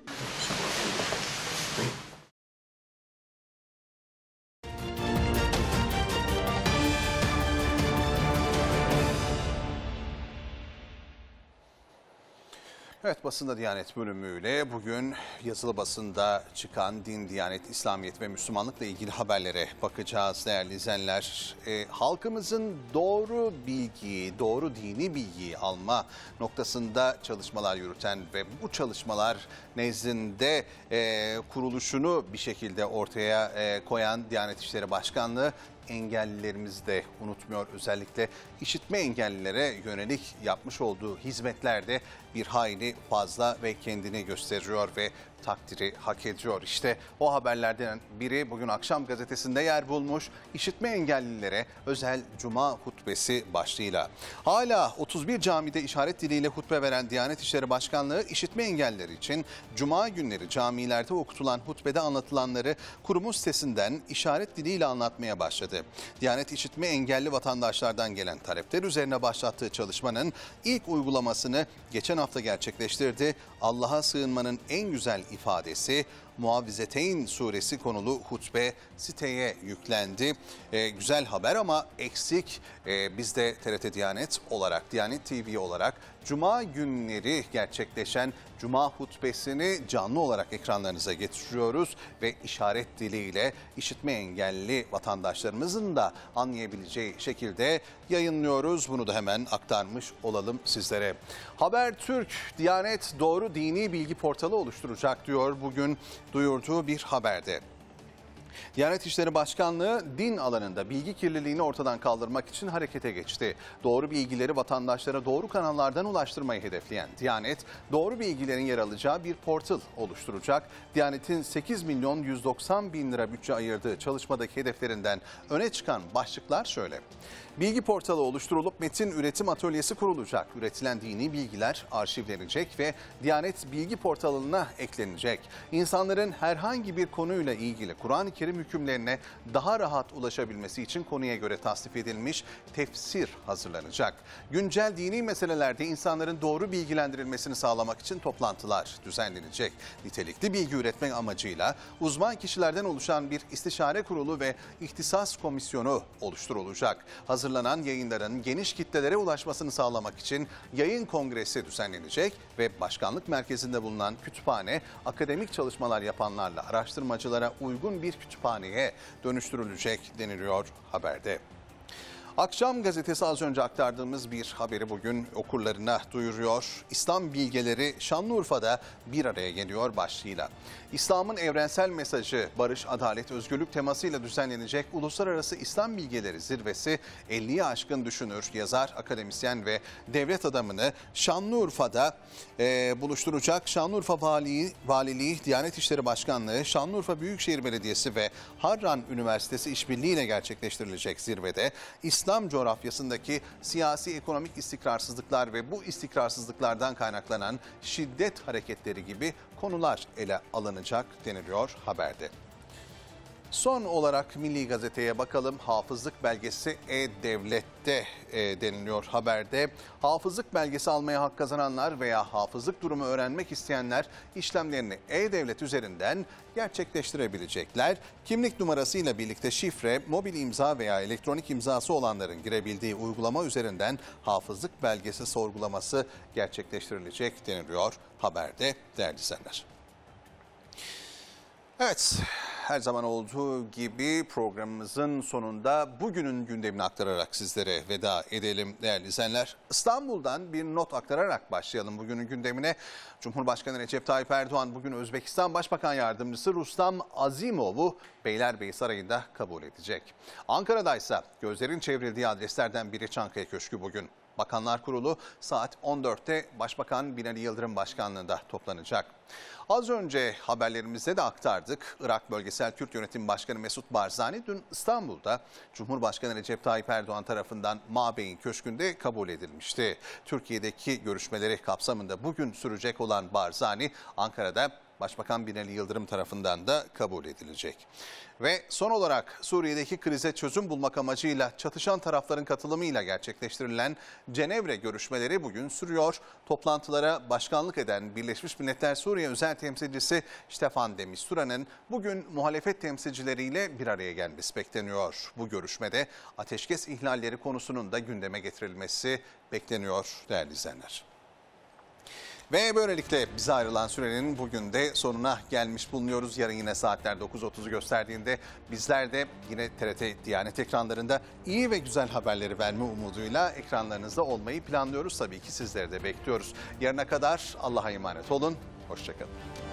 Evet, basında Diyanet bölümüyle bugün yazılı basında çıkan din, diyanet, İslamiyet ve Müslümanlıkla ilgili haberlere bakacağız değerli izleyenler. E, halkımızın doğru bilgiyi, doğru dini bilgiyi alma noktasında çalışmalar yürüten ve bu çalışmalar nezdinde e, kuruluşunu bir şekilde ortaya e, koyan Diyanet İşleri Başkanlığı engellilerimizi de unutmuyor. Özellikle işitme engellilere yönelik yapmış olduğu hizmetlerde bir hayli fazla ve kendini gösteriyor ve takdiri hak ediyor. İşte o haberlerden biri bugün akşam gazetesinde yer bulmuş. İşitme engellilere özel cuma hutbesi başlığıyla. Hala otuz bir camide işaret diliyle hutbe veren Diyanet İşleri Başkanlığı işitme engellileri için cuma günleri camilerde okutulan hutbede anlatılanları kurumun sitesinden işaret diliyle anlatmaya başladı. Diyanet işitme engelli vatandaşlardan gelen talepler üzerine başlattığı çalışmanın ilk uygulamasını geçen hafta gerçekleştirdi. Allah'a sığınmanın en güzel ifadesi Muavvizeteyn suresi konulu hutbe siteye yüklendi. Ee, güzel haber ama eksik. Ee, biz de T R T Diyanet olarak, Diyanet T V olarak Cuma günleri gerçekleşen Cuma hutbesini canlı olarak ekranlarınıza getiriyoruz ve işaret diliyle işitme engelli vatandaşlarımızın da anlayabileceği şekilde yayınlıyoruz. Bunu da hemen aktarmış olalım sizlere. Habertürk, Diyanet doğru dini bilgi portalı oluşturacak diyor bugün duyurduğu bir haberde. Diyanet İşleri Başkanlığı din alanında bilgi kirliliğini ortadan kaldırmak için harekete geçti. Doğru bilgileri vatandaşlara doğru kanallardan ulaştırmayı hedefleyen Diyanet, doğru bilgilerin yer alacağı bir portal oluşturacak. Diyanet'in sekiz milyon yüz doksan bin lira bütçe ayırdığı çalışmadaki hedeflerinden öne çıkan başlıklar şöyle. Bilgi portalı oluşturulup metin üretim atölyesi kurulacak. Üretilen dini bilgiler arşivlenecek ve Diyanet Bilgi Portalı'na eklenecek. İnsanların herhangi bir konuyla ilgili Kur'an-ı Kerim hükümlerine daha rahat ulaşabilmesi için konuya göre tasnif edilmiş tefsir hazırlanacak. Güncel dini meselelerde insanların doğru bilgilendirilmesini sağlamak için toplantılar düzenlenecek. Nitelikli bilgi üretmek amacıyla uzman kişilerden oluşan bir istişare kurulu ve ihtisas komisyonu oluşturulacak. Hazırlanan yayınların geniş kitlelere ulaşmasını sağlamak için yayın kongresi düzenlenecek ve başkanlık merkezinde bulunan kütüphane akademik çalışmalar yapanlarla araştırmacılara uygun bir kütüphaneye dönüştürülecek deniliyor haberde. Akşam gazetesi az önce aktardığımız bir haberi bugün okurlarına duyuruyor. İslam bilgeleri Şanlıurfa'da bir araya geliyor başlığıyla. İslam'ın evrensel mesajı, barış, adalet, özgürlük temasıyla düzenlenecek Uluslararası İslam Bilgeleri Zirvesi elliyi aşkın düşünür, yazar, akademisyen ve devlet adamını Şanlıurfa'da e, buluşturacak. Şanlıurfa Valiliği, Valiliği, Diyanet İşleri Başkanlığı, Şanlıurfa Büyükşehir Belediyesi ve Harran Üniversitesi işbirliğiyle gerçekleştirilecek zirvede İslam coğrafyasındaki siyasi ekonomik istikrarsızlıklar ve bu istikrarsızlıklardan kaynaklanan şiddet hareketleri gibi konular ele alınacak deniliyor haberde. Son olarak Milli Gazete'ye bakalım. Hafızlık belgesi E-Devlet'te e, deniliyor haberde. Hafızlık belgesi almaya hak kazananlar veya hafızlık durumu öğrenmek isteyenler işlemlerini E-Devlet üzerinden gerçekleştirebilecekler. Kimlik numarasıyla birlikte şifre, mobil imza veya elektronik imzası olanların girebildiği uygulama üzerinden hafızlık belgesi sorgulaması gerçekleştirilecek deniliyor haberde değerli izleyenler. Evet, her zaman olduğu gibi programımızın sonunda bugünün gündemini aktararak sizlere veda edelim değerli izleyenler. İstanbul'dan bir not aktararak başlayalım bugünün gündemine. Cumhurbaşkanı Recep Tayyip Erdoğan bugün Özbekistan Başbakan Yardımcısı Rustam Azimov'u Beylerbeyi Sarayı'nda kabul edecek. Ankara'da ise gözlerin çevrildiği adreslerden biri Çankaya Köşkü bugün. Bakanlar Kurulu saat on dörtte Başbakan Binali Yıldırım başkanlığında toplanacak. Az önce haberlerimizde de aktardık. Irak Bölgesel Kürt Yönetim Başkanı Mesut Barzani dün İstanbul'da Cumhurbaşkanı Recep Tayyip Erdoğan tarafından Mabey'in Köşkü'nde kabul edilmişti. Türkiye'deki görüşmeleri kapsamında bugün sürecek olan Barzani Ankara'da Başbakan Binali Yıldırım tarafından da kabul edilecek. Ve son olarak Suriye'deki krize çözüm bulmak amacıyla çatışan tarafların katılımıyla gerçekleştirilen Cenevre görüşmeleri bugün sürüyor. Toplantılara başkanlık eden Birleşmiş Milletler Suriye Özel Temsilcisi Stefan de Mistura'nın bugün muhalefet temsilcileriyle bir araya gelmesi bekleniyor. Bu görüşmede ateşkes ihlalleri konusunun da gündeme getirilmesi bekleniyor değerli izleyenler. Ve böylelikle bize ayrılan sürenin bugün de sonuna gelmiş bulunuyoruz. Yarın yine saatler dokuz otuzu gösterdiğinde bizler de yine T R T Diyanet ekranlarında iyi ve güzel haberleri verme umuduyla ekranlarınızda olmayı planlıyoruz. Tabii ki sizleri de bekliyoruz. Yarına kadar Allah'a emanet olun. Hoşçakalın.